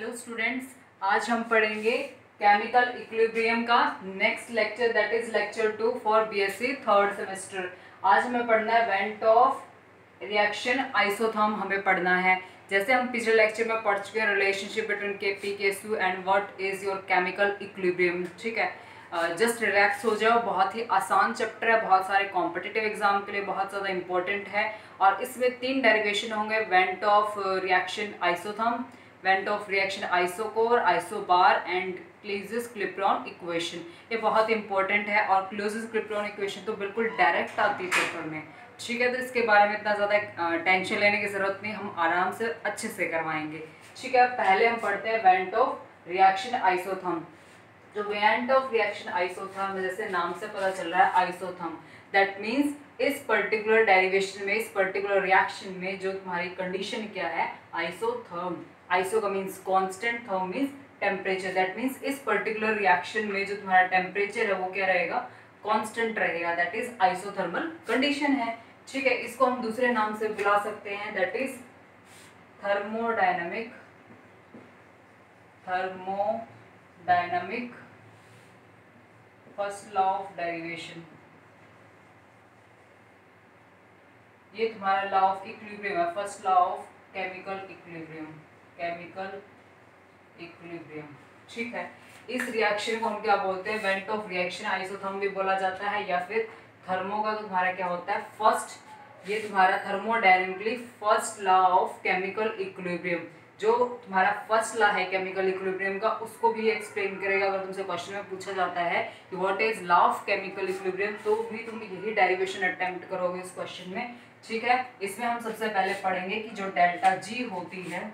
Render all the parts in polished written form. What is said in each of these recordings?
Hello students, आज हम पढ़ेंगे केमिकल इक्विलिब्रियम का next lecture, that is lecture 2 for BSc third semester. आज हमें पढ़ना है वेंट ऑफ रिएक्शन आइसोथर्म हमें पढ़ना है। जैसे हम पिछले लेक्चर में पढ़ चुके हैं relationship between KP KC and what is your chemical equilibrium. ठीक है, जस्ट रिलैक्स हो जाओ। बहुत ही आसान चैप्टर है, बहुत सारे कॉम्पिटिटिव एग्जाम के लिए बहुत ज़्यादा इंपॉर्टेंट है। और इसमें 3 डेरिवेशन होंगे, van't Hoff reaction isotherm, van't Hoff reaction isochore, isobar and Clausius Clapeyron equation. ये बहुत इंपॉर्टेंट है और क्लीजिस-क्लिपरॉन इक्वेशन तो बिल्कुल डायरेक्ट आती है पेपर में। ठीक है, तो इसके बारे में इतना ज़्यादा टेंशन लेने की ज़रूरत नहीं, हम आराम से अच्छे से करवाएंगे। ठीक है, पहले हम पढ़ते हैं वेंट ऑफ रिएक्शन आइसोथर्म। जो वेंट ऑफ रिएक्शन आइसोथर्म, जैसे नाम से पता चल रहा है आइसोथर्म, दैट मीन्स इस पर्टिकुलर डेरिवेशन में, इस पर्टिकुलर रिएक्शन में जो तुम्हारी कंडीशन क्या है, आइसोथर्म। आइसो का means constant, therm means temperature. That means इस पर्टिकुलर रिएक्शन में जो तुम्हारा टेम्परेचर है वो क्या रहेगा, कांस्टेंट रहेगा। दैट इज आइसोथर्मल कंडीशन है। ठीक है, इसको हम दूसरे नाम से बुला सकते हैं, that is thermodynamic first law of derivation. ये तुम्हारा लॉ ऑफ इक्विलिब्रियम है, first law of chemical equilibrium. ठीक है, इस रिएक्शन को हम क्या बोलते हैं, वेंट ऑफ रिएक्शन आइसोथर्म भी बोला जाता है, या फिर थर्मो का तुम्हारा क्या होता है, फर्स्ट। ये तुम्हारा thermodynamically first law of chemical equilibrium, जो तुम्हारा फर्स्ट लॉ है केमिकल इक्विलिब्रियम का, उसको भी एक्सप्लेन करेगा। अगर तुमसे क्वेश्चन में पूछा जाता है कि what is law of chemical equilibrium, तो भी तुम यही डेरिवेशन अटेम्प्ट करोगे इस क्वेश्चन में। ठीक है, इसमें हम सबसे पहले पढ़ेंगे कि जो डेल्टा जी होती है,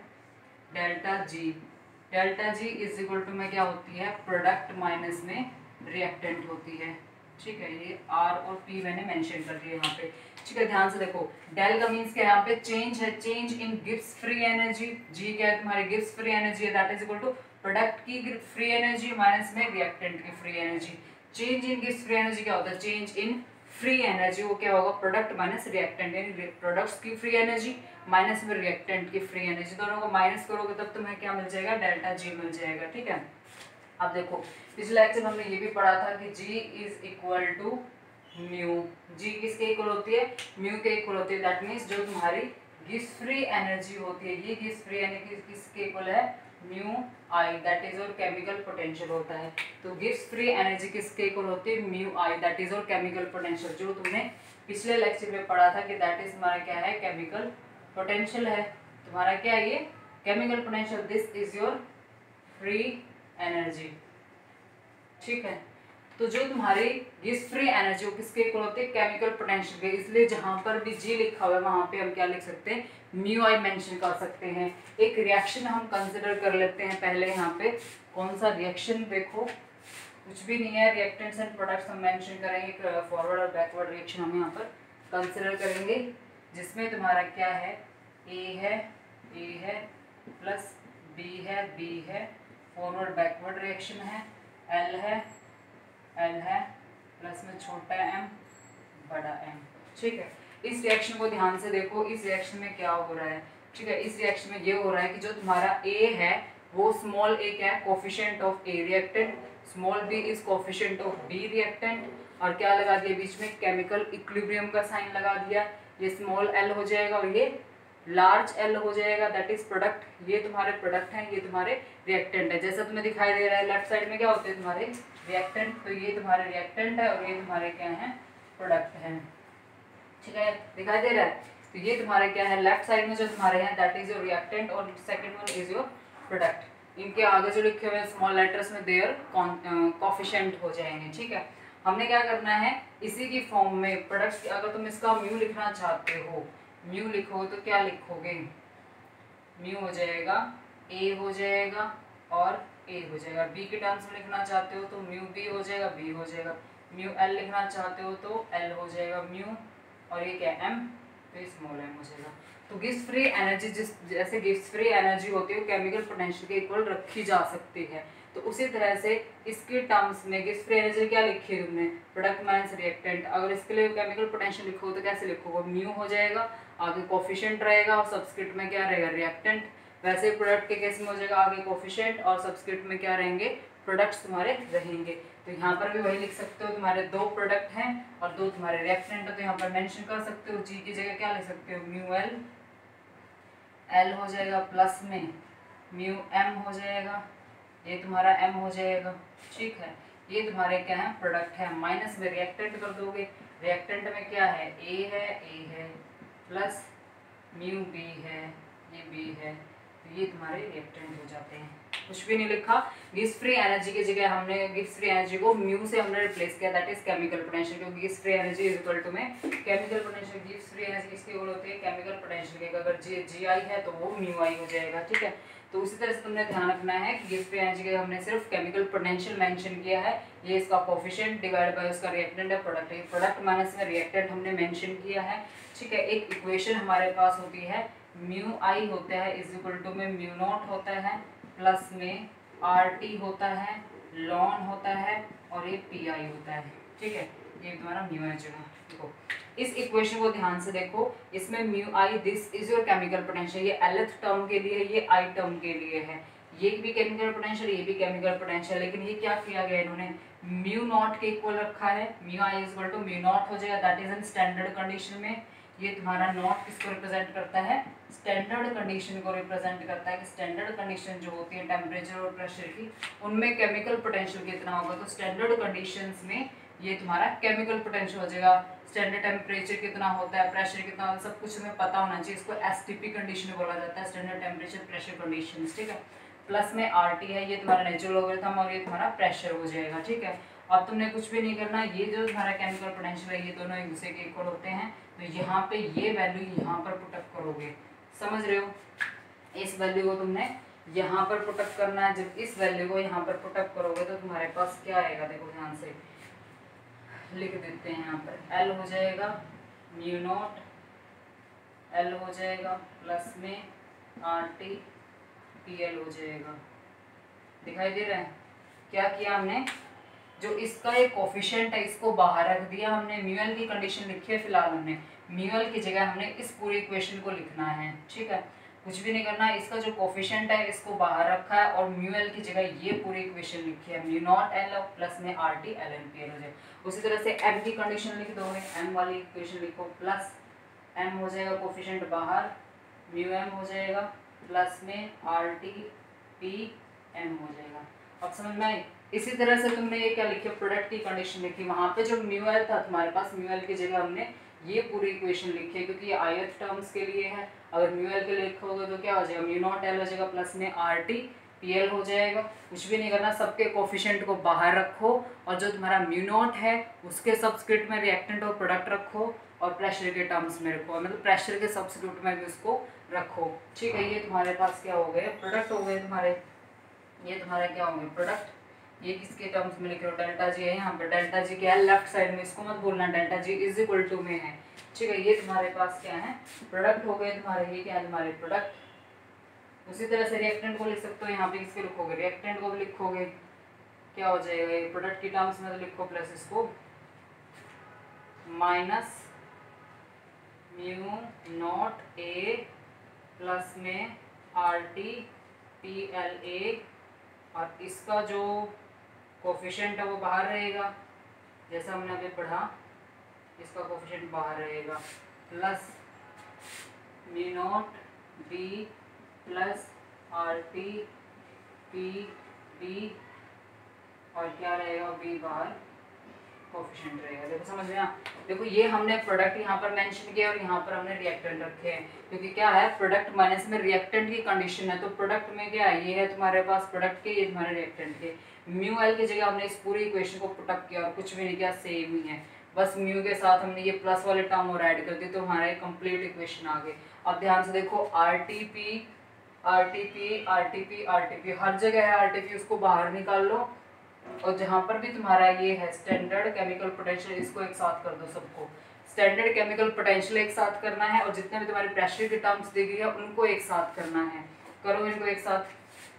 delta G is equal to में क्या होती है, प्रोडक्ट माइनस में रिएक्टेंट होती है। ठीक है, ये आर और पी मैंने मेंशन कर दिया यहाँ पे। ठीक है, ध्यान से देखो, डेल का मीन्स क्या है, यहाँ पे चेंज है, change in Gibbs free energy. G क्या है, तुम्हारी गिब्स फ्री एनर्जी है, that is equal to product की फ्री एनर्जी माइनस में रिएक्टेंट की free energy. Change in Gibbs free energy क्या होता है, चेंज इन फ्री एनर्जी, वो क्या होगा, प्रोडक्ट माइनस रिएक्टेंट, यानी प्रोडक्ट्स की फ्री एनर्जी माइनस में रिएक्टेंट की फ्री एनर्जी, दोनों को माइनस करोगे तब तुम्हें क्या मिल जाएगा, डेल्टा जी मिल जाएगा। ठीक है, अब देखो पिछले लेक्चर में हमने ये भी पढ़ा था कि G is equal to mu. G किसके इक्वल होती है, म्यू के इक्वल होती है। दैट मीन्स जो तुम्हारी गिब्स फ्री एनर्जी होती है, ये गिब्स फ्री एनर्जी किसके इक्वल है, म्यू आई, दैट इज और केमिकल पोटेंशियल होता है। तो गिब्स फ्री एनर्जी किसके इक्वल होती है, म्यू आई, दैट इज और केमिकल पोटेंशियल, जो तुमने पिछले लेक्चर में पढ़ा था कि दैट इज हमारा क्या है, केमिकल पोटेंशियल है। तुम्हारा क्या है, ये chemical potential, this is your free energy. ठीक है, तो जो तुम्हारी गिब्स फ्री एनर्जी वो किसके इक्वल होती है, केमिकल पोटेंशियल के, इसलिए जहां पर भी जी लिखा हुआ है वहां पे हम क्या लिख सकते हैं, म्यू आई मेंशन कर सकते हैं। एक रिएक्शन हम कंसिडर कर लेते हैं पहले। यहाँ पे कौन सा रिएक्शन, देखो कुछ भी नहीं है, रिएक्टेंट्स एंड प्रोडक्ट्स हम मेंशन करेंगे। फॉरवर्ड और बैकवर्ड रिएक्शन हम यहाँ पर कंसिडर करेंगे, जिसमें तुम्हारा क्या है, ए है प्लस बी है, फॉरवर्ड बैकवर्ड रिएक्शन है, एल है प्लस में छोटा एम बड़ा एम। ठीक है, इस रिएक्शन को ध्यान से देखो, इस रिएक्शन में क्या हो रहा है। ठीक है, इस रिएक्शन में ये हो रहा है कि जो तुम्हारा ए है वो स्मॉल ए क्या है, coefficient of a reactant, small b is coefficient of b reactant, और क्या लगा दिया बीच में, केमिकल इक्विलिब्रियम का साइन लगा दिया। ये स्मॉल एल हो जाएगा और ये लार्ज एल हो जाएगा, दैट इज प्रोडक्ट। ये तुम्हारे प्रोडक्ट हैं, ये तुम्हारे रिएक्टेंट है। जैसा तुम्हें दिखाई दे रहा है लेफ्ट साइड में क्या होते हैं तुम्हारे रिएक्टेंट, तो ये तुम्हारे रिएक्टेंट है और ये तुम्हारे क्या है, प्रोडक्ट है। ठीक है, दिखाई दे रहा है, तो ये तुम्हारे क्या है, लेफ्ट साइड में जो तुम्हारे हैं दैट इज योर रिएक्टेंट और second one is your product. इनके आगे जो लिखे हुए स्मॉल लेटर्स में देयर कोफिशिएंट हो जाएंगे। ठीक है, हमने क्या करना है, इसी की फॉर्म में प्रोडक्ट, अगर तुम इसका म्यू लिखना चाहते हो, म्यू लिखो तो क्या लिखोगे, म्यू हो जाएगा ए हो जाएगा और ए हो जाएगा। बी के टर्म्स में लिखना चाहते हो तो म्यू बी हो जाएगा, बी हो जाएगा। म्यू एल लिखना चाहते हो तो एल हो जाएगा म्यू, और ये क्या एम, तो स्मॉल एम हो जाएगा। तो गिब्स फ्री एनर्जी जैसे गिब्स फ्री एनर्जी होती है वो केमिकल पोटेंशियल के इक्वल रखी जा सकती है, तो उसी तरह से इसके टर्म्स में गिब्स फ्री एनर्जी क्या लिखी है तुमने, प्रोडक्ट माइनस रिएक्टेंट। अगर इसके लिए केमिकल पोटेंशियल लिखो तो कैसे लिखोगे, म्यू हो जाएगा, आगे कोफिशिएंट रहेगा और सबस्क्रिप्ट में क्या रहेगा, रिएक्टेंट। वैसे प्रोडक्ट के केस में हो जाएगा आगे कोफिशिएंट और सबस्क्रिप्ट में क्या रहेंगे, प्रोडक्ट्स तुम्हारे रहेंगे। तो यहाँ पर भी वही लिख सकते हो, तुम्हारे 2 प्रोडक्ट हैं और 2 तुम्हारे रिएक्टेंट है, तो यहाँ पर मेंशन कर सकते हो। जी की जगह क्या लिख सकते हो, म्यू एल, एल हो जाएगा प्लस में म्यू एम हो जाएगा, ये तुम्हारा एम हो जाएगा। ठीक है, ये तुम्हारे क्या है, प्रोडक्ट है। माइनस में रिएक्टेंट कर दोगे, रिएक्टेंट में क्या है, ए है प्लस म्यू बी है, ये बी है, तो ये तुम्हारे रिएक्टेंट हो जाते हैं। कुछ भी नहीं लिखा। गिब्स फ्री एनर्जी की जगह हमने गिब्स फ्री एनर्जी को म्यू से हमने रिप्लेस किया, दैट इज केमिकल पोटेंशियल, क्योंकि Gibbs free energy is equal to में chemical potential. Gibbs free energy किसके इक्वल होती है, केमिकल पोटेंशियल के। अगर जी आई है तो वो म्यू आई हो जाएगा। ठीक है, तो उसी तरह से तुमने ध्यान रखना है कि गिब्स फ्री एनर्जी के हमने सिर्फ केमिकल पोटेंशियल मेंशन किया है, ये इसका कोफिशिएंट डिवाइड बाय उसका रिएक्टेंट है, प्रोडक्ट है। प्रोडक्ट माइनस में रिएक्टेंट हमने मेंशन किया है। ठीक है, एक इक्वेशन हमारे पास होती है, म्यू आई होता है इज इक्वल टू में म्यू नॉट होता है प्लस में आर टी होता है, लॉन होता है और ये पी आई होता है। ठीक है, ये तुम्हारा म्यू आई जगह। देखो इस इक्वेशन को ध्यान से देखो, इसमें mu i this is your chemical potential, ये एलथ टर्म के लिए, ये आई टर्म के लिए है। ये भी केमिकल पोटेंशियल, ये भी केमिकल पोटेंशियल, लेकिन ये क्या किया गया इन्होंने, म्यू नॉट के इक्वल रखा है। Mu i is equal to mu nought हो जाएगा, that is in standard condition में। ये तुम्हारा नॉट किसको रिप्रेजेंट करता है, स्टैंडर्ड कंडीशन को रिप्रेजेंट करता है कि स्टैंडर्ड कंडीशन जो होती है टेम्परेचर और प्रेशर की, उनमें केमिकल पोटेंशियल कितना होगा। तो स्टैंडर्ड कंडीशंस में ये तुम्हारा केमिकल पोटेंशियल हो जाएगा। स्टैंडर्ड टेम्परेचर कितना होता है, प्रेशर कितना होता है, सब कुछ हमें पता होना चाहिए। इसको एसटीपी कंडीशन बोला जाता है, स्टैंडर्ड टेम्परेचर प्रेशर कंडीशंस। ठीक है, प्लस में आरटी है, ये तुम्हारा नेचुरल लॉगरिथम और ये तुम्हारा प्रेशर हो जाएगा। ठीक है, अब तुमने कुछ भी नहीं करना, ये जो तुम्हारा केमिकल पोटेंशियल है ये दोनों एक दूसरे के इक्वल होते हैं, तो यहाँ पे ये वैल्यू यहाँ पर पुटअप करोगे, समझ रहे हो। इस वैल्यू को तुमने यहाँ पर पुटअप करना है। जब इस वैल्यू को यहाँ पर पुटअप करोगे तो तुम्हारे पास क्या आएगा, देखो ध्यान से लिख देते हैं। यहाँ पर एल हो जाएगा म्यू नॉट, एल हो जाएगा प्लस में आर टी पी एल हो जाएगा। दिखाई दे रहा है क्या किया हमने, जो इसका एक कोफिशिएंट है इसको बाहर रख दिया हमने। म्यूएल की कंडीशन लिखी है फिलहाल हमने, म्यूएल की जगह हमने इस पूरी इक्वेशन को लिखना है। ठीक है, कुछ भी नहीं करना है, इसका जो कोफिशिएंट है इसको बाहर रखा है और म्यूएल की जगह ये पूरी इक्वेशन लिखी है, म्यू नॉट एल प्लस में R T l n p l हो जाए। उसी तरह से एम की कंडीशन लिख दोगे, एम वाली इक्वेशन लिखो, प्लस एम हो जाएगा कोफिशिएंट बाहर, म्यू एम हो जाएगा प्लस में आर टी पी एम हो जाएगा। अब समझ में आई। इसी तरह से तुमने ये क्या लिखी, प्रोडक्ट की कंडीशन लिखी, वहां पे जो म्यू एल था तुम्हारे पास, म्यू एल की जगह हमने ये पूरी इक्वेशन लिखी है, क्योंकि ये ith टर्म्स के लिए है। अगर म्यू एल के लिए लिखोगे तो क्या हो जाएगा, म्यू नॉट एल हो जाएगा प्लस में आर टी पी एल हो जाएगा। कुछ भी नहीं करना, सबके कोफिशिएंट को बाहर रखो और जो तुम्हारा म्यू नॉट है उसके सबस्क्रिप्ट में रिएक्टेंट और प्रोडक्ट रखो और प्रेशर के टर्म्स में रखो, मतलब प्रेशर के सबस्क्रिप्ट में भी उसको रखो। ठीक है, ये तुम्हारे पास क्या हो गए, प्रोडक्ट हो गए तुम्हारे। ये तुम्हारे क्या होंगे, प्रोडक्ट। ये किसके टर्म्स में लिख रहे हो, डेल्टा जी है यहाँ पर, डेल्टा जी क्या है लेफ्ट साइड में, इसको मत भूलना, delta G is equal to में है। ठीक है, ये तुम्हारे पास क्या है, प्रोडक्ट हो गए तुम्हारे। ये क्या है तुम्हारे प्रोडक्ट। उसी तरह से रिएक्टेंट को लिख सकते हो, यहाँ पे किसके लिखोगे, रिएक्टेंट को भी लिखोगे, क्या हो जाएगा, ये प्रोडक्ट की टर्म्स में तो लिखो प्लस इसको minus mu nought a plus में R T p l a, और इसका जो कोफिशिएंट है वो बाहर रहेगा, जैसा हमने अभी पढ़ा, इसका कोफिशिएंट बाहर रहेगा, plus mu nought b plus R T p b, और क्या रहेगा, बी बाहर कोफिशिएंट रहेगा। देखो समझ में आ, देखो ये हमने प्रोडक्ट यहाँ पर मेंशन किया और यहाँ पर हमने रिएक्टेंट रखे हैं, क्योंकि क्या है, प्रोडक्ट माइनस में रिएक्टेंट की कंडीशन है। तो प्रोडक्ट में क्या है, ये है तुम्हारे पास प्रोडक्ट के, ये तुम्हारे रिएक्टेंट के। म्यू एल की जगह हमने इस पूरी इक्वेशन को पुटअप किया और कुछ भी नहीं किया, सेम ही है, बस म्यू के साथ हमने ये प्लस वाले टर्म और ऐड कर दिए, तो हमारा कंप्लीट इक्वेशन आ गई। अब ध्यान से देखो, R T p R T p R T p R T p, हर जगह है आर टी पी, उसको बाहर निकाल लो। और जहाँ पर भी तुम्हारा ये है स्टैंडर्ड केमिकल पोटेंशियल, इसको एक साथ कर दो, सबको स्टैंडर्ड केमिकल पोटेंशियल एक साथ करना है, और जितने भी तुम्हारे प्रेशर के टर्म्स दी गई है उनको एक साथ करना है। करो इनको एक साथ,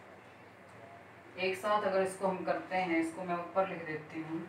एक साथ अगर इसको हम करते हैं, इसको मैं ऊपर लिख देती हूँ,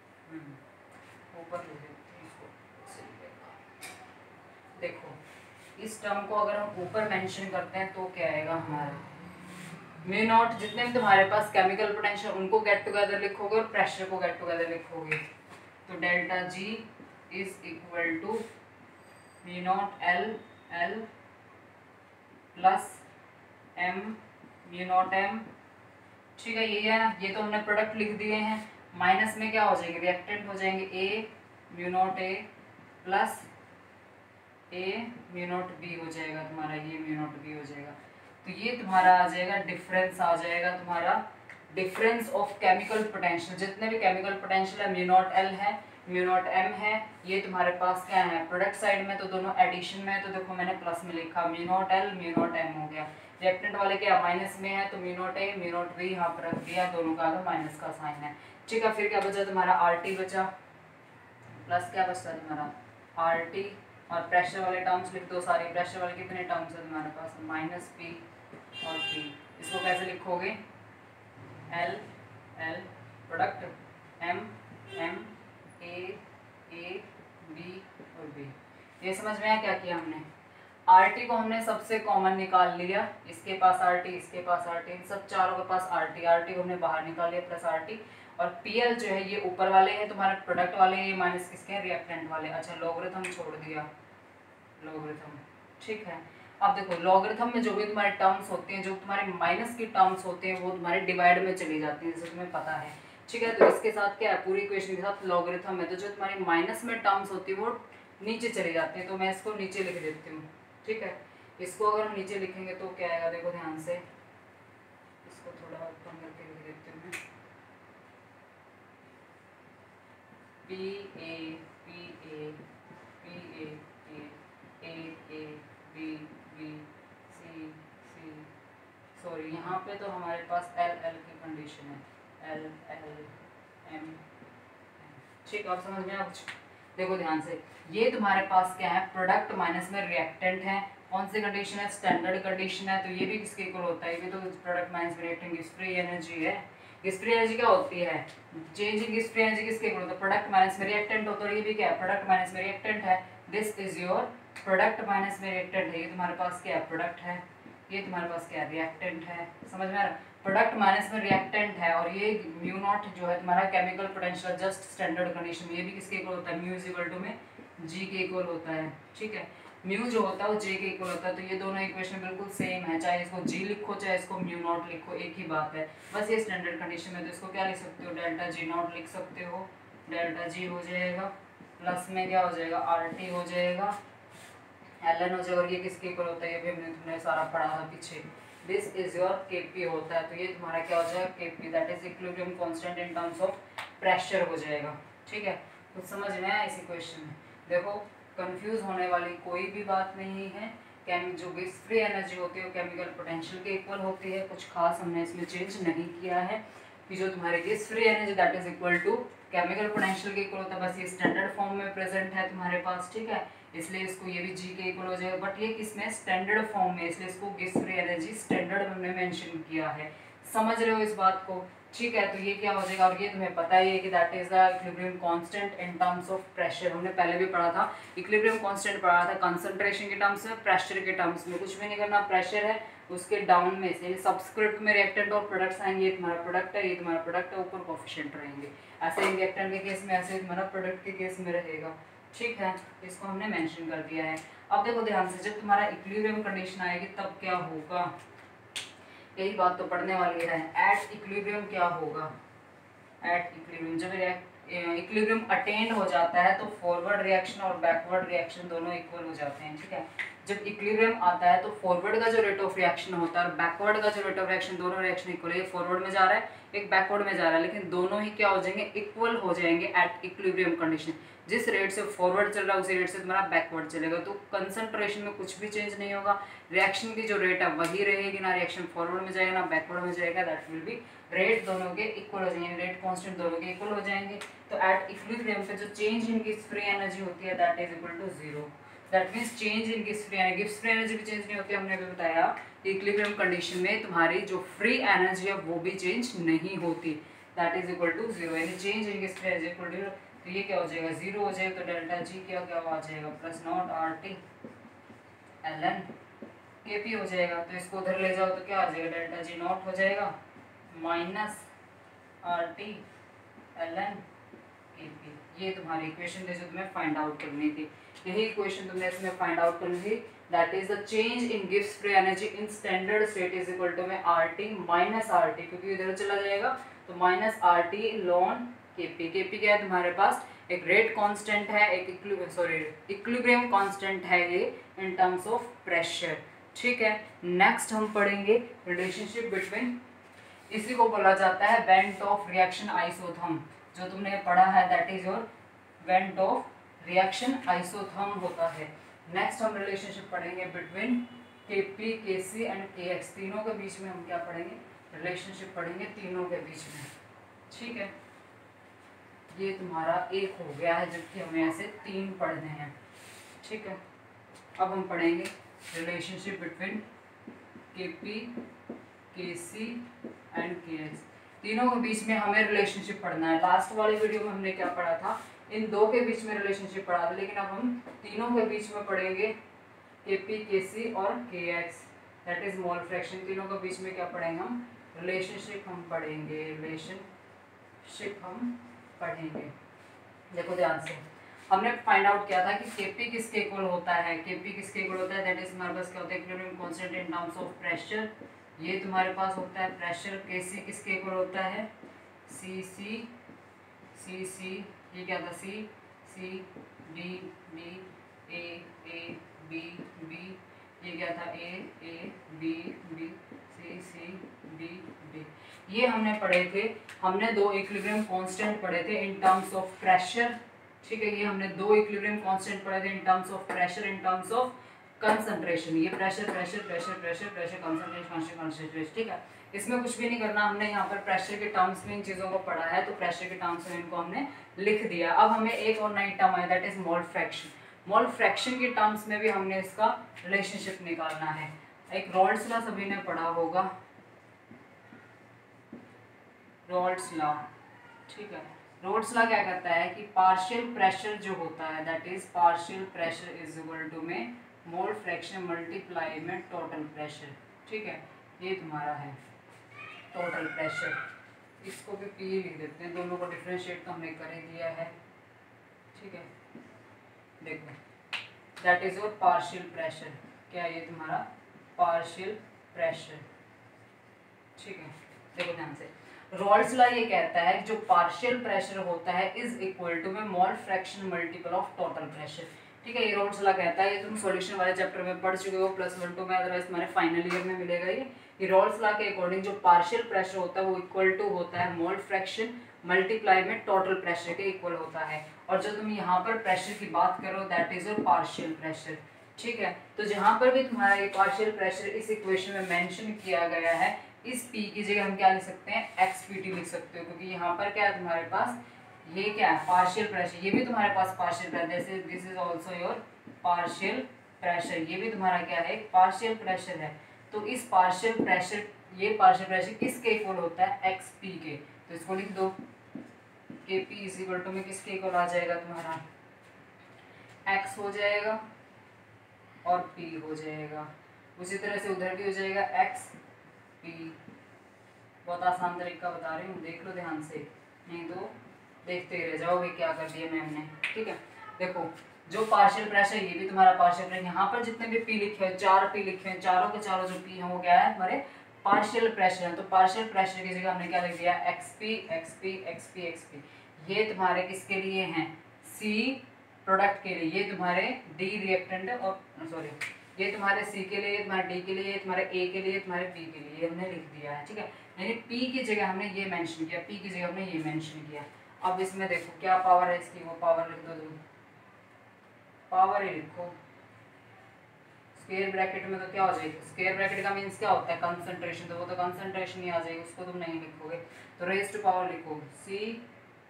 ऊपर लिख देती हूँ इसको। देखो इस टर्म को अगर हम ऊपर मेंशन करते हैं तो क्या आएगा हमारा म्यू नॉट, जितने भी तुम्हारे पास केमिकल पोटेंशियल उनको गेट टुगेदर लिखोगे और प्रेशर को गेट टुगेदर लिखोगे, तो delta G is equal to mu nought l l plus m mu nought m. ठीक है, ये है, ये तो हमने प्रोडक्ट लिख दिए हैं। माइनस में क्या हो जाएंगे, रिएक्टेंट हो जाएंगे a mu nought a plus a mu nought b हो जाएगा तुम्हारा, ये म्यू नॉट बी हो जाएगा। तो ये तुम्हारा आ जाएगा डिफरेंस, आ जाएगा तुम्हारा डिफरेंस ऑफ केमिकल पोटेंशियल। जितने भी केमिकल पोटेंशियल है म्यू नॉट एल है म्यू नॉट एम है, ये तुम्हारे पास क्या है प्रोडक्ट साइड में, तो दोनों एडिशन में है, तो देखो मैंने प्लस में लिखा mu nought l mu nought m हो गया। रिएक्टेंट वाले क्या माइनस में है, तो mu nought a mu nought b यहाँ पर रख दिया, दोनों का माइनस का साइन है। ठीक है, फिर क्या बचा तुम्हारा आर टी बचा, प्लस क्या बचता तुम्हारा आर टी, और प्रेशर वाले टर्म्स लिख दो सारे। प्रेशर वाले कितने टर्म्स है तुम्हारे पास, माइनस पी और पी। इसको कैसे लिखोगे, l l product m m a b और बी। ये समझ में आया क्या किया हमने, आर टी को हमने सबसे कॉमन निकाल लिया, इसके पास आर टी इसके पास आर टी, इन सब चारों के पास आर टी को हमने बाहर निकाल लिया प्लस आर टी, और पी एल जो है ये ऊपर वाले हैं तुम्हारे प्रोडक्ट वाले, ये माइनस किसके हैं रिएक्टेंट वाले। अच्छा लॉगरिथम छोड़ दिया, लॉगरिथम। ठीक है, अब देखो लॉगरिथम में जो भी तुम्हारे टर्म्स होते हैं, जो तुम्हारे माइनस की टर्म्स होते हैं वो तुम्हारे डिवाइड में चली जाती हैं, जैसे तुम्हें पता है। ठीक है, तो इसके साथ क्या है, पूरी इक्वेशन के साथ लॉगरिथम है, तो जो तुम्हारी माइनस में टर्म्स होती है वो नीचे चली जाती है, तो मैं इसको नीचे लिख देती हूँ। ठीक है, इसको अगर हम नीचे लिखेंगे तो क्या आएगा, देखो ध्यान से, इसको थोड़ा कम करके लिख देती हूँ मैं, p a p a p a a b b c c, sorry यहाँ पे तो हमारे पास एल एल की कंडीशन है, एल एल एम। ठीक है, अब समझ में आ कुछ, देखो ध्यान से, ये तुम्हारे पास क्या है प्रोडक्ट माइनस में रिएक्टेंट है, कौन सी कंडीशन है स्टैंडर्ड कंडीशन है, तो ये भी किसके इक्वल होता है, ये भी तो प्रोडक्ट माइनस में रिएक्टेंट गिव्स फ्री एनर्जी है। गिव्स फ्री एनर्जी क्या होती है, चेंज इन गिव्स फ्री एनर्जी किसके इक्वल होता है, प्रोडक्ट माइनस में रिएक्टेंट होता है, ये भी क्या है प्रोडक्ट माइनस में रिएक्टेंट है। This is your product minus में रिएक्टेंट है, ये तुम्हारे पास क्या है प्रोडक्ट है, ये तुम्हारे पास क्या है रिएक्टेंट है। समझ में आ रहा है, प्रोडक्ट माइनस में रिएक्टेंट है, और ये म्यू नॉट जो है तुम्हारा chemical potential just standard condition में, ये भी किसके इक्वल होता है, म्यू इज इक्वल टू में जी के इक्वल होता है। ठीक है, म्यू जो होता है वो जे के इक्वल होता है, तो ये दोनों इक्वेशन बिल्कुल सेम है, चाहे इसको जी लिखो चाहे इसको म्यू नॉट लिखो, एक ही बात है, बस ये स्टैंडर्ड कंडीशन में, तो इसको क्या लिख सकते हो, डेल्टा जी नॉट लिख सकते हो, डेल्टा जी हो जाएगा, प्लस में क्या हो जाएगा आर टी हो जाएगा, एल एन हो जाएगा, और ये किसके इक्वल होता है, ये भी हमने तुमने सारा पढ़ा था पीछे, दिस इज योर केपी होता है, तो ये तुम्हारा क्या हो जाएगा K P, that is equilibrium constant in terms of pressure हो जाएगा। ठीक है, कुछ समझ में आया इस इक्वेशन में, देखो कंफ्यूज होने वाली कोई भी बात नहीं है। जो गिव्स फ्री एनर्जी होती है वो केमिकल पोटेंशियल के इक्वल होती है, कुछ खास हमने इसमें चेंज नहीं किया है, कि जो तुम्हारे गिव्स free energy that is equal to chemical potential के इक्वल होता है, बस ये स्टैंडर्ड फॉर्म में प्रेजेंट है तुम्हारे पास। ठीक है, इसलिए इसको ये भी जी के इक्वल हो जाएगा, बट ये किसमें स्टैंडर्ड फॉर्म में, इसलिए इसको गिव्स फ्री एनर्जी स्टैंडर्ड हमने मेंशन किया है। समझ रहे हो इस बात को। ठीक है, तो ये क्या हो जाएगा, और ये तुम्हें पता ही है कि that is the equilibrium constant in terms of pressure, हमने पहले भी पढ़ा था, इक्विलिब्रियम कांस्टेंट पढ़ा था कंसंट्रेशन के टर्म्स में, प्रेशर के टर्म्स में, कुछ भी नहीं करना, प्रेशर है उसके डाउन में से सबस्क्रिप्ट में रिएक्टेंट और प्रोडक्ट्स आएंगे, ये तुम्हारा प्रोडक्ट है ये तुम्हारा प्रोडक्ट है, ऊपर कोफिशिएंट रहेंगे, ऐसे रिएक्टेंट के केस में, ऐसे तुम्हारा प्रोडक्ट के केस में रहेगा। ठीक है, इसको हमने मेंशन कर दिया है। अब देखो ध्यान से, जब तुम्हारा इक्विलिब्रियम कंडीशन आएगी तब क्या होगा, यही बात तो पढ़ने वाली है। एट इक्विलिब्रियम क्या होगा, एट इक्विलिब्रियम जब इक्विलिब्रियम अटेन्ड हो जाता है तो फॉरवर्ड रिएक्शन और बैकवर्ड रिएक्शन दोनों इक्वल हो जाते हैं। ठीक है, जब इक्विलिब्रियम आता है तो फॉरवर्ड का जो रेट ऑफ रिएक्शन होता है और बैकवर्ड का जो रेट ऑफ रिएक्शन, दोनों रिएक्शन इक्वल है, एक फॉरवर्ड में जा रहा है एक बैकवर्ड में जा रहा है, लेकिन दोनों ही क्या हो जाएंगे इक्वल हो जाएंगे एट इक्विलिब्रियम कंडीशन। जिस रेट से फॉरवर्ड चल रहा है उसी रेट से तुम्हारा बैकवर्ड चलेगा, तो कंसंट्रेशन में कुछ भी चेंज नहीं होगा, रिएक्शन की जो रेट है वही रहेगी, ना रिएक्शन फॉरवर्ड में जाएगा ना बैकवर्ड में जाएगा, दैट विल बी रेट दोनों के इक्वल हो जाएंगे, रेट कांस्टेंट दोनों के इक्वल हो जाएंगे। तो एट इक्विलिब्रियम पे जो चेंज इन गिव्स फ्री एनर्जी होती है that is equal to zero, that means change in गिव्स फ्री एनर्जी भी चेंज नहीं होती, हमने अभी बताया इक्विलिब्रियम कंडीशन में तुम्हारी जो फ्री एनर्जी है वो भी चेंज नहीं होती, that is equal to zero, यानी चेंज इन गिव्स फ्री एनर्जी इक्वल टू, तो ये क्या हो जाएगा जीरो हो जाएगा, तो डेल्टा जी क्या क्या आ जाएगा plus nought R T ln Kp हो जाएगा। तो इसको उधर ले जाओ तो क्या आ जाएगा, डेल्टा G नॉट हो जाएगा माइनस RT ln Kp। ये तुम्हारी इक्वेशन थी जो तुम्हें फाइंड आउट करनी थी, यही इक्वेशन तुमने इसमें फाइंड आउट करनी थी। That is the change in Gibbs free energy in standard state is equal to में RT माइनस RT, क्योंकि इधर चला जाएगा तो minus RT ln Kp। Kp क्या है तुम्हारे पास, एक रेट कांस्टेंट है, एक इक्विलिब्रियम कांस्टेंट है ये इन टर्म्स ऑफ प्रेशर। ठीक है, नेक्स्ट हम पढ़ेंगे रिलेशनशिप बिटवीन, इसी को बोला जाता है वेंट ऑफ रिएक्शन आइसोथर्म। जो तुमने पढ़ा है that is your van't Hoff reaction isotherm होता है। नेक्स्ट हम रिलेशनशिप पढ़ेंगे between Kp, Kc and Kx, तीनों के बीच में हम क्या पढ़ेंगे, रिलेशनशिप पढ़ेंगे तीनों के बीच में। ठीक है, ये तुम्हारा एक हो गया है, जबकि हमें ऐसे 3 पढ़ने हैं। ठीक है, अब हम पढ़ेंगे relationship between Kp, Kc and Kx, तीनों के बीच में हमें रिलेशनशिप पढ़ना है। लास्ट वाली वीडियो में हमने क्या पढ़ा था, इन दो के बीच में रिलेशनशिप पढ़ा था, लेकिन अब हम तीनों के बीच में पढ़ेंगे Kp, Kc और Kx, that is mole fraction. तीनों के बीच में क्या पढ़ेंगे हम, रिलेशनशिप हम पढ़ेंगे, रिलेशनशिप हम पढ़ेंगे। देखो ध्यान से, हमने फाइंड आउट किया था कि Kp किसके इक्वल होता है, Kp किसके इक्वल होता है, दैट इज हमारे पास क्या होता है, equilibrium constant in terms of pressure, ये तुम्हारे पास होता है प्रेशर। Kc किसके इक्वल होता है, Cc, ये क्या था, C D A B, ये क्या था, A B C D। ये हमने पढ़े थे, हमने 2 इक्विलिब्रियम कांस्टेंट पढ़े थे इन टर्म्स ऑफ प्रेशर। ठीक है, ये हमने 2 इक्विलिब्रियम कांस्टेंट पढ़े थे in terms of pressure, in terms of concentration. ये प्रेशर कंसंट्रेशन। ठीक है, इसमें कुछ भी नहीं करना, हमने यहाँ पर प्रेशर के टर्म्स में इन चीज़ों को पढ़ा है, तो प्रेशर के टर्म्स में इनको हमने लिख दिया। अब हमें एक और नई टर्म है, that is mole fraction. Mole fraction के टर्म्स में भी हमने इसका रिलेशनशिप निकालना है। एक रॉल्स लॉ सभी ने पढ़ा होगा, रॉल्स लॉ। ठीक है, रॉल्स लॉ क्या कहता है कि पार्शियल प्रेशर जो होता है, that is partial pressure is equal to में मोल फ्रैक्शन मल्टीप्लाई में टोटल प्रेशर। ठीक है, ये तुम्हारा है टोटल प्रेशर, इसको भी P लिख देते हैं, दोनों को डिफरेंशिएट तो हमने कर ही दिया है। ठीक है, देखो that is your partial pressure, क्या ये तुम्हारा पार्शियल प्रेशर। ठीक है, देखो ध्यान से, रॉल्स लॉ ये कहता है जो पार्शियल प्रेशर होता है इज इक्वल टू में mole fraction multiple of total pressure. ठीक है, ये रॉल्स लॉ कहता है, ये तुम सॉल्यूशन वाले चैप्टर में पढ़ चुके हो +1 2 में, अदरवाइज तुम्हारे फाइनल ईयर में मिलेगा। ये रॉल्स लॉ के अकॉर्डिंग जो पार्शियल प्रेशर होता है वो इक्वल टू होता है मोल फ्रैक्शन मल्टीप्लाई में टोटल प्रेशर के इक्वल होता है। और जो तुम यहाँ पर प्रेशर की बात करो that is your partial pressure. ठीक है, तो जहाँ पर भी तुम्हारा ये पार्शियल प्रेशर इस इक्वेशन में मेंशन किया गया है, इस P की जगह हम क्या लिख सकते हैं, XPT लिख सकते हो, क्योंकि यहाँ पर क्या है तुम्हारे पास, ये क्या है पार्शियल प्रेशर, ये भी तुम्हारे पास पार्शियल प्रेशर, जैसे this is also your partial pressure, ये भी तुम्हारा क्या है पार्शियल प्रेशर है। तो इस पार्शियल प्रेशर, ये पार्शियल प्रेशर किसके इक्वल होता है, XP के, तो इसको लिख दो Kp इज इक्वल टू में किसके इक्वल आ जाएगा तुम्हारा, X हो जाएगा और P हो जाएगा। उसी तरह से उधर भी हो जाएगा XP। बहुत आसान तरीका बता रही हूँ, देख लो ध्यान से, नहीं तो देखते ही रह जाओगे क्या कर दिया मैम ने। ठीक है, देखो जो पार्शियल प्रेशर, ये भी तुम्हारा पार्शियल प्रेशर, यहाँ पर जितने भी P लिखे हैं, 4 P लिखे हैं, चारों के चारों जो P हैं वो क्या है हमारे पार्शियल प्रेशर है। तो पार्शियल प्रेशर की जगह हमने क्या लिख दिया, XP। ये तुम्हारे किसके लिए हैं, C प्रोडक्ट के लिए, ये तुम्हारे D रिएक्टेंट और सॉरी ये तुम्हारे C के लिए, तुम्हारे D के लिए, तुम्हारे A के लिए, तुम्हारे P के लिए, ये हमने लिख दिया है। ठीक है, यानी P की जगह हमने ये मेंशन किया, P की जगह हमने ये मेंशन किया। अब इसमें देखो क्या पावर है इसकी, वो पावर लिख दो, तुम पावर ही लिखो स्क्वायर ब्रैकेट में, तो क्या हो जाएगी, स्क्वायर ब्रैकेट का मीन्स क्या होता है कंसंट्रेशन, तो वो तो कंसंट्रेशन ही आ जाएगी, उसको तुम नहीं लिखोगे, तो रेज़ टू पावर लिखो C,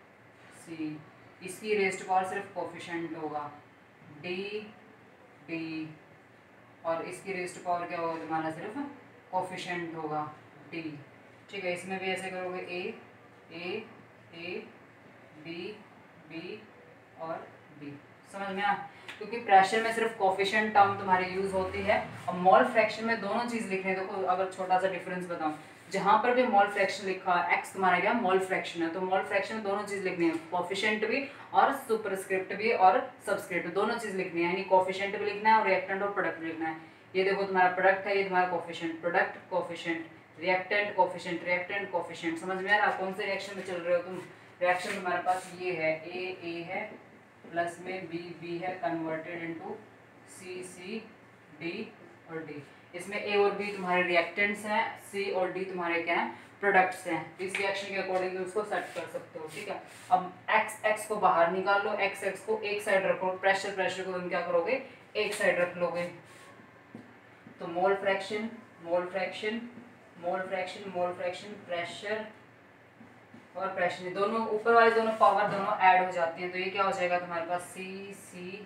इसकी रेज़ टू पावर सिर्फ कोफिशिएंट होगा D, और इसकी रेज़ टू पावर क्या होगा तुम्हारा, सिर्फ कोफिशिएंट होगा D। ठीक है, इसमें भी ऐसे करोगे A B और B, समझ में आ, क्योंकि प्रेशर में सिर्फ कोफिशिएंट टर्म तुम्हारी यूज होती है और मोल फ्रैक्शन में दोनों चीज लिखने। देखो अगर छोटा सा डिफरेंस बताऊं, जहां पर भी मोल फ्रैक्शन लिखा है एक्स तुम्हारा क्या मोल फ्रैक्शन है, तो मोल फ्रैक्शन में दोनों चीज लिखनी है, कोफिशिएंट भी और सुपरस्क्रिप्ट भी और सबस्क्रिप्ट दोनों चीज लिखनी है, यानी कोफिशिएंट भी लिखना है और रिएक्टेंट और प्रोडक्ट भी लिखना है। ये देखो तुम्हारा प्रोडक्ट है, ये तुम्हारा coefficient, product coefficient, reactant coefficient, reactant coefficient. समझ में आ रहा कौन से रिएक्शन में चल रहे हो तुम? रिएक्शन तुम्हारे पास ये है, ए है, प्लस में बी है, कन्वर्टेड इनटू सी डी और डी। इसमें ए और बी तुम्हारे रिएक्टेंट्स हैं, सी और डी तुम्हारे क्या हैं प्रोडक्ट्स हैं। इस रिएक्शन के अकॉर्डिंग उसको सेट कर सकते हो, ठीक है। अब एक्स को बाहर निकाल लो, एक्स को एक साइड रखो, प्रेशर को तुम क्या करोगे एक साइड रख लोगे। तो मोल फ्रैक्शन प्रेशर और प्रेशर दोनों ऊपर वाले दोनों पावर दोनों ऐड हो जाती हैं, तो ये क्या हो जाएगा तुम्हारे पास सी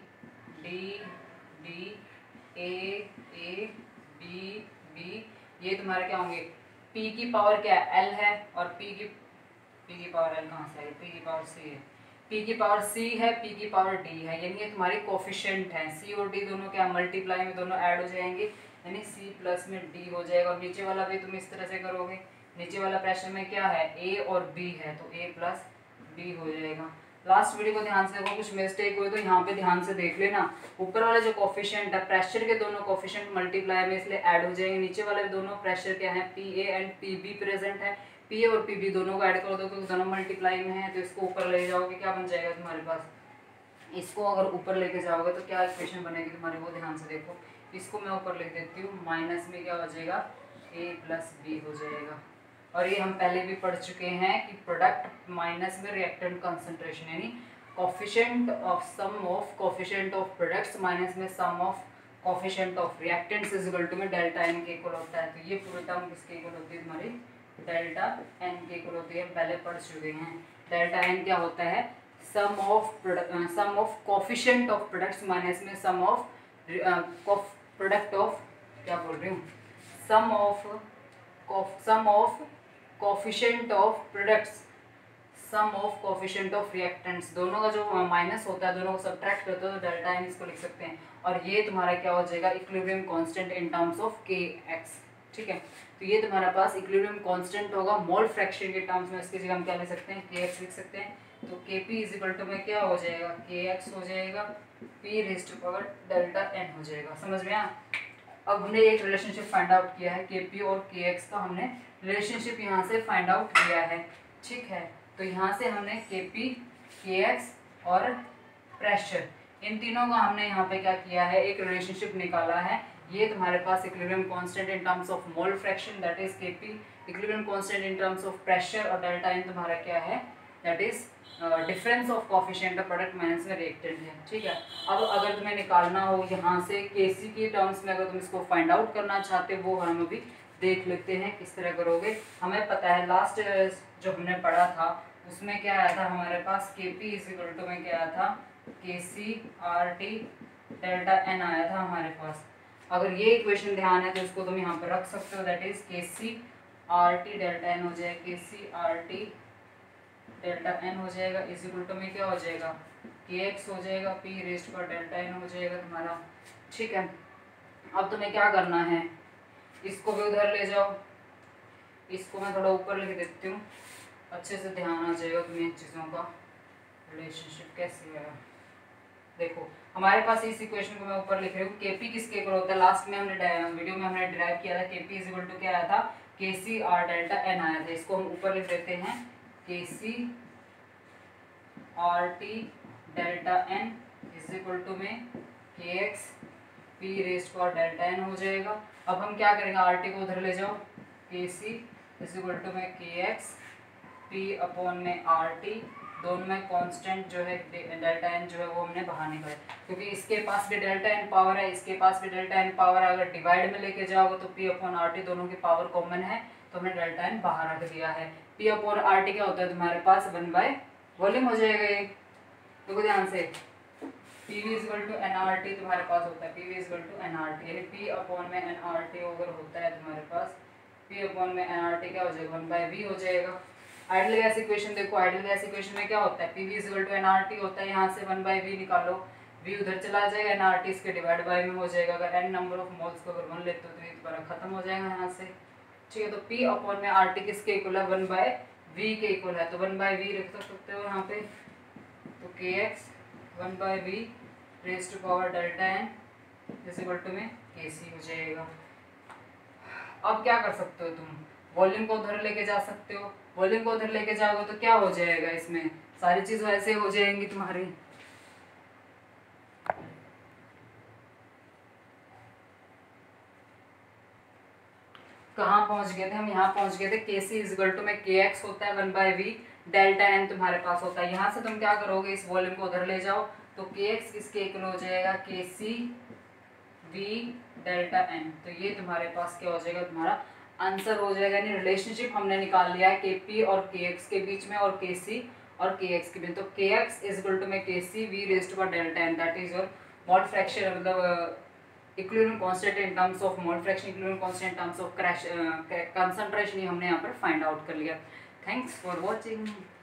डी ए बी। ये तुम्हारे क्या होंगे, P की पावर क्या है L है और P की पावर L कहाँ से है, P की पावर C है, P की पावर C है, P की पावर D है, यानी ये तुम्हारी कोफिशिएंट है। C और D दोनों क्या मल्टीप्लाई में दोनों ऐड हो जाएंगे, यानी C प्लस में D हो जाएगा। और नीचे वाला भी तुम इस तरह से करोगे, नीचे वाला प्रेशर में क्या है A और B है, तो A प्लस B हो जाएगा। लास्ट वीडियो को ध्यान से देखो, कुछ मिस्टेक हुई तो यहाँ पे ध्यान से देख लेना। ऊपर वाले जो कोफिशिएंट है प्रेशर के दोनों कोफिशिएंट मल्टीप्लाई में इसलिए ऐड हो जाएंगे, नीचे वाले दोनों प्रेशर क्या है PA एंड PB प्रेजेंट है, PA और PB दोनों को ऐड कर दो क्योंकि दोनों मल्टीप्लाई में है, तो इसको ऊपर ले जाओगे क्या बन जाएगा तुम्हारे पास, इसको अगर ऊपर लेके जाओगे तो क्या इक्वेशन बनेगी तुम्हारी वो ध्यान से देखो। इसको मैं ऊपर लिख देती हूँ, माइनस में क्या हो जाएगा A प्लस B हो जाएगा। और ये हम पहले भी पढ़ चुके हैं कि प्रोडक्ट माइनस में रिएक्टेंट कंसंट्रेशन, यानी coefficient of sum of coefficient of products minus में sum of coefficient of reactants is equal to में डेल्टा एन के इक्वल होता है। तो ये पूरी टर्म किसके इक्वल होती है तुम्हारी डेल्टा एन के इक्वल होती है, पहले पढ़ चुके हैं। डेल्टा एन क्या होता है, sum of coefficient of products minus में सम ऑफ प्रोडक्ट ऑफ, क्या बोल रही हूँ, sum of coefficient of products sum of coefficient of reactants, दोनों का जो माइनस होता है दोनों को सब्ट्रैक्ट करते हो तो डेल्टा एन इसको लिख सकते हैं। और ये तुम्हारा क्या हो जाएगा equilibrium constant in terms of K X, ठीक है। तो ये तुम्हारा पास इक्विलिब्रियम कांस्टेंट होगा मोल फ्रैक्शन के टर्म्स में, इसकी जगह हम क्या लिख सकते हैं के एक्स लिख सकते हैं। तो के पी इज इक्वल टू में क्या हो जाएगा के एक्स हो जाएगा P raise to power delta n हो जाएगा। समझ में आ, अब हमने एक रिलेशनशिप फाइंड आउट किया है के पी और के एक्स का, हमने रिलेशनशिप यहाँ से फाइंड आउट किया है, ठीक है। तो यहाँ से हमने के पी के एक्स और प्रेशर इन तीनों का हमने यहाँ पे क्या किया है एक रिलेशनशिप निकाला है। ये तुम्हारे पास equilibrium constant in terms of mole fraction that is K P, equilibrium constant in terms of pressure और डेल्टा एन तुम्हारा क्या है that is difference of coefficient of product minus में रिएक्टेंट है, ठीक है। अब अगर तुम्हें निकालना हो यहाँ से केसी के टर्म्स में, अगर तुम इसको फाइंड आउट करना चाहते हो वो हम अभी देख लेते हैं किस तरह करोगे। हमें पता है लास्ट जो हमने पढ़ा था उसमें क्या आया था हमारे पास के पी इज इक्वल टू में क्या आया था K C R T delta n आया था हमारे पास। अगर ये इक्वेशन ध्यान है तो इसको तुम यहाँ पर रख सकते हो, that is K C R T delta n हो जाएगा, K C R T delta n हो जाएगा इज इक्वल टू में क्या हो जाएगा के एक्स हो जाएगा पी रेस्ट पर डेल्टा एन हो जाएगा तुम्हारा, ठीक है। अब तुम्हें क्या करना है, इसको भी उधर ले जाओ, इसको मैं थोड़ा ऊपर लिख देती हूँ, अच्छे से ध्यान आ जाएगा तुम्हें चीज़ों का रिलेशनशिप कैसे है। देखो हमारे पास इस इक्वेशन को मैं ऊपर लिख रही हूँ, केपी किसके इक्वल होता है, लास्ट में हमने वीडियो में हमने डिराइव किया था केपी इज इक्वल टू क्या आया था K C R delta n आया था। इसको हम ऊपर लिख देते हैं K C R T delta n is equal to में के एक्स पी रेस्ट पर डेल्टा एन हो जाएगा। अब हम क्या करेंगे आर टी को उधर ले जाओ, के सी इज इक्वल टू में के एक्स पी अपॉन में आर टी, दोनों में कांस्टेंट जो है डेल्टा एन जो है वो हमने बाहर निकाला, क्योंकि इसके पास भी डेल्टा एन पावर है इसके पास भी डेल्टा एन पावर है। अगर डिवाइड में लेके जाओगे तो पी अपॉन आर टी दोनों की पावर कॉमन है तो हमने डेल्टा एन बाहर रख दिया है। पी अपॉन आर टी क्या होता है तुम्हारे पास 1 वॉल्यूम हो जाएगा ये, देखो ध्यान से P V is equal to n R T तुम्हारे पास होता है, P V is equal to n R T, यानी पी अपॉन में एन आर टी अगर होता है तुम्हारे पास पी अपॉन में एन आर टी क्या हो जाएगा 1/v हो जाएगा। आइडियल गैस इक्वेशन देखो, आइडियल गैस इक्वेशन में क्या होता है P V is equal to n R T होता है, यहाँ से 1/v निकालो, V उधर चला जाएगा, एन आर टी इसके डिवाइड बाय में हो जाएगा। अगर n नंबर ऑफ मोल्स को अगर 1 लेते हो तो ये तुम्हारा खत्म हो जाएगा यहाँ से, ठीक है। तो P अपॉन में आर टी किसके इक्वल है, 1/v के इक्वल है, तो 1/v रख सकते हो यहाँ पे। तो kx 1/v raise to power delta n is equal to में kc हो जाएगा। अब क्या कर सकते हो तुम, वॉल्यूम को उधर लेके जा सकते हो। वॉल्यूम को उधर लेके जाओगे तो क्या हो जाएगा, इसमें सारी चीज वैसे हो जाएंगी तुम्हारी। कहाँ पहुंच गए थे हम, यहाँ पहुंच गए थे kc इज इक्वल टू में kx होता है 1/v डेल्टा n तुम्हारे पास होता है। यहाँ से तुम क्या करोगे, इस वॉल्यूम को उधर ले जाओ तो kx किसके इक्वल हो जाएगा, kc v डेल्टा n। तो ये तुम्हारे पास क्या हो जाएगा, तुम्हारा आंसर हो जाएगा। यानी रिलेशनशिप हमने निकाल लिया है kp और kx के बीच में और kc और kx के बीच। तो kx इज इक्वल टू में kc v raise to power delta n, that is your mole fraction, मतलब equilibrium constant in terms of mole fraction, equilibrium constant in terms of concentration, ये हमने यहाँ पर फाइंड आउट कर लिया। Thanks for watching.